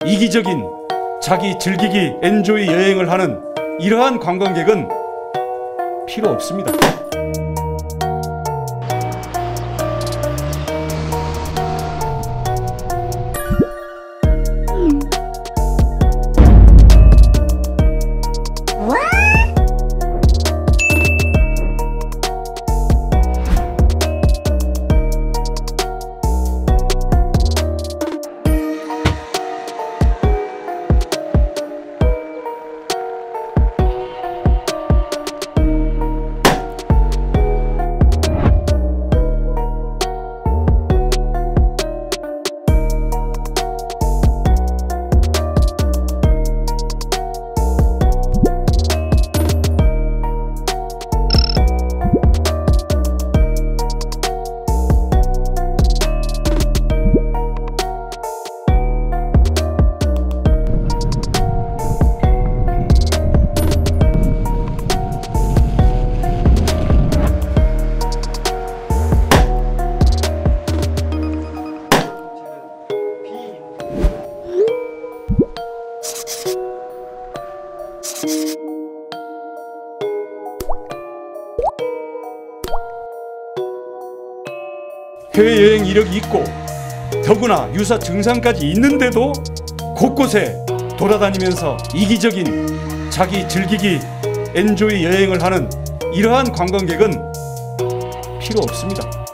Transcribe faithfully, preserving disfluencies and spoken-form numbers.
이기적인 자기 즐기기 엔조이 여행을 하는 이러한 관광객은 필요 없습니다. 해외여행 이력이 있고 더구나 유사 증상까지 있는데도 곳곳에 돌아다니면서 이기적인 자기 즐기기 엔조이 여행을 하는 이러한 관광객은 필요 없습니다.